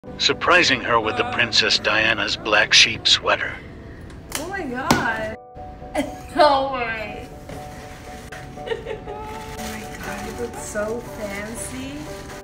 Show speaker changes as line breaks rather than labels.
surprising her with the Princess Diana's black sheep sweater.
Oh my god. No way. Oh my god, it looks so fancy.